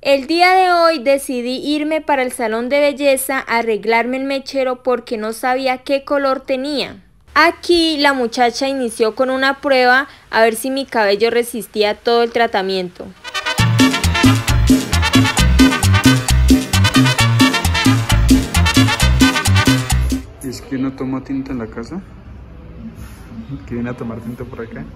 El día de hoy decidí irme para el salón de belleza a arreglarme el mechero porque no sabía qué color tenía. Aquí la muchacha inició con una prueba a ver si mi cabello resistía todo el tratamiento. ¿Es que no toma tinta en la casa? ¿Que viene a tomar tinta por acá?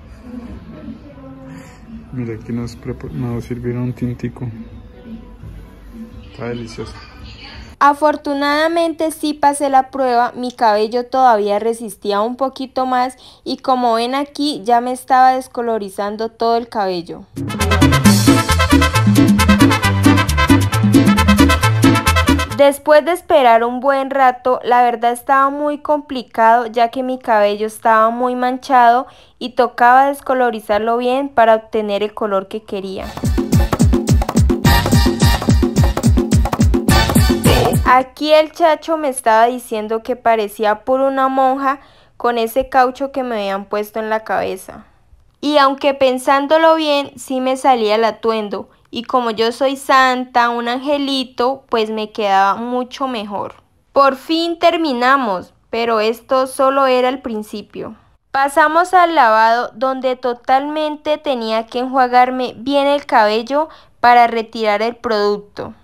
Mira, aquí nos sirvieron un tintico. Está delicioso. Afortunadamente sí pasé la prueba, mi cabello todavía resistía un poquito más y como ven aquí ya me estaba descolorizando todo el cabello. Después de esperar un buen rato, la verdad estaba muy complicado ya que mi cabello estaba muy manchado y tocaba descolorizarlo bien para obtener el color que quería. Aquí el chacho me estaba diciendo que parecía por una monja con ese caucho que me habían puesto en la cabeza. Y aunque pensándolo bien, sí me salía el atuendo. Y como yo soy santa, un angelito, pues me quedaba mucho mejor. Por fin terminamos, pero esto solo era el principio. Pasamos al lavado donde totalmente tenía que enjuagarme bien el cabello para retirar el producto.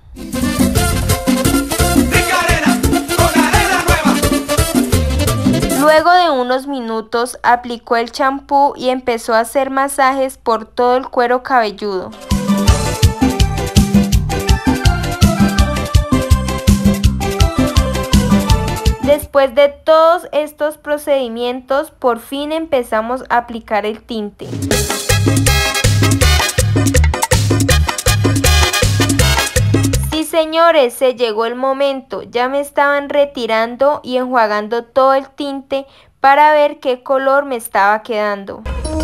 Luego de unos minutos aplicó el champú y empezó a hacer masajes por todo el cuero cabelludo. Después de todos estos procedimientos, por fin empezamos a aplicar el tinte. Sí, señores, se llegó el momento. Ya me estaban retirando y enjuagando todo el tinte para ver qué color me estaba quedando.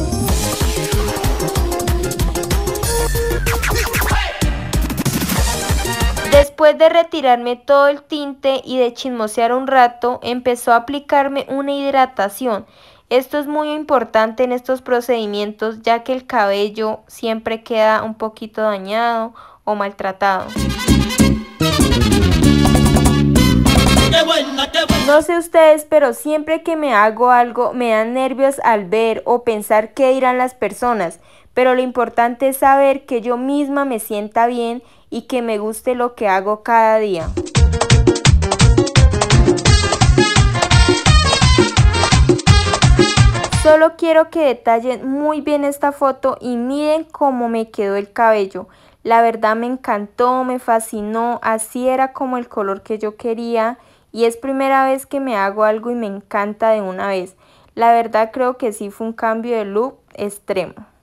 Después de retirarme todo el tinte y de chismosear un rato, empezó a aplicarme una hidratación. Esto es muy importante en estos procedimientos ya que el cabello siempre queda un poquito dañado o maltratado. No sé ustedes, pero siempre que me hago algo me dan nervios al ver o pensar qué dirán las personas, pero lo importante es saber que yo misma me sienta bien y que me guste lo que hago cada día. Solo quiero que detallen muy bien esta foto y miren cómo me quedó el cabello. La verdad me encantó, me fascinó, así era como el color que yo quería y es primera vez que me hago algo y me encanta de una vez. La verdad creo que sí fue un cambio de look extremo.